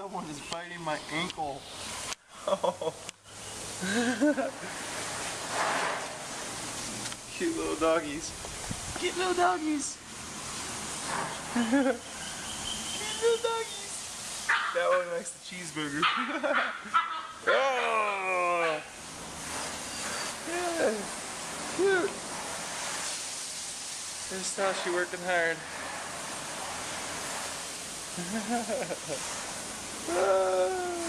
Someone is biting my ankle. Oh. Cute little doggies. Cute little doggies. Cute little doggies. That one likes the cheeseburger. Oh. Yeah. Cute. There's Tashi working hard. Ah.